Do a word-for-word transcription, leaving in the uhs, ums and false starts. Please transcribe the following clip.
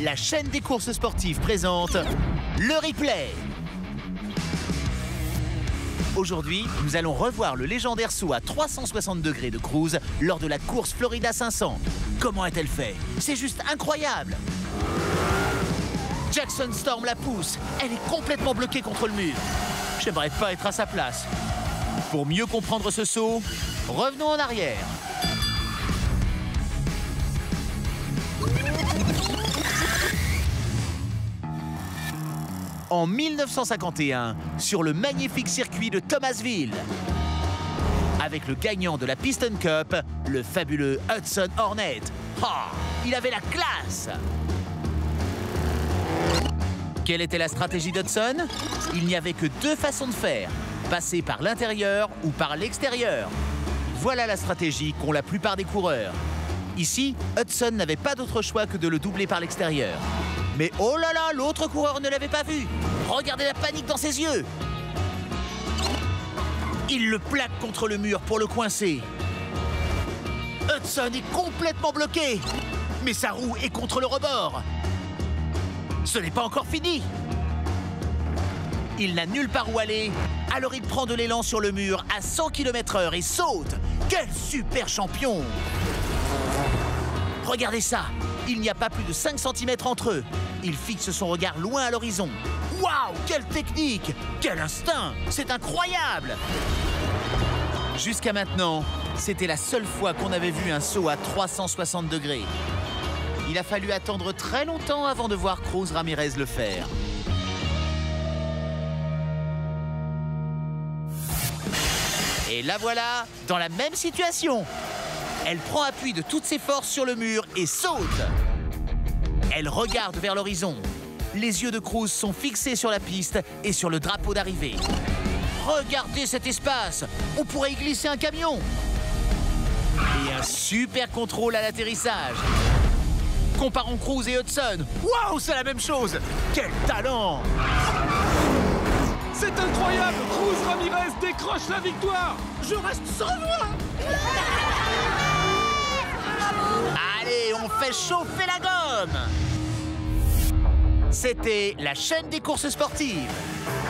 la chaîne des courses sportives présente le replay. Aujourd'hui, nous allons revoir le légendaire saut à trois cent soixante degrés de Cruz lors de la course Florida cinq cents. Comment a-t-elle fait? C'est juste incroyable! Jackson Storm la pousse. Elle est complètement bloquée contre le mur. J'aimerais pas être à sa place. Pour mieux comprendre ce saut, revenons en arrière. En mille neuf cent cinquante et un, sur le magnifique circuit de Thomasville, avec le gagnant de la Piston Cup, le fabuleux Hudson Hornet. Ah, il avait la classe! Quelle était la stratégie d'Hudson? Il n'y avait que deux façons de faire, passer par l'intérieur ou par l'extérieur. Voilà la stratégie qu'ont la plupart des coureurs. Ici, Hudson n'avait pas d'autre choix que de le doubler par l'extérieur. Mais oh là là, l'autre coureur ne l'avait pas vu. Regardez la panique dans ses yeux. Il le plaque contre le mur pour le coincer. Hudson est complètement bloqué. Mais sa roue est contre le rebord. Ce n'est pas encore fini. Il n'a nulle part où aller, alors il prend de l'élan sur le mur à cent kilomètres heure et saute. Quel super champion! Regardez ça, il n'y a pas plus de cinq centimètres entre eux. Il fixe son regard loin à l'horizon. Waouh, quelle technique! Quel instinct! C'est incroyable! Jusqu'à maintenant, c'était la seule fois qu'on avait vu un saut à trois cent soixante degrés. Il a fallu attendre très longtemps avant de voir Cruz Ramirez le faire. Et la voilà, dans la même situation. Elle prend appui de toutes ses forces sur le mur et saute. Elle regarde vers l'horizon. Les yeux de Cruz sont fixés sur la piste et sur le drapeau d'arrivée. Regardez cet espace! On pourrait y glisser un camion. Et un super contrôle à l'atterrissage. Comparons Cruz et Hudson. Waouh, c'est la même chose! Quel talent! C'est incroyable! Cruz Ramirez décroche la victoire! Je reste sans voix! Allez, on fait chauffer la gomme! C'était la chaîne des courses sportives.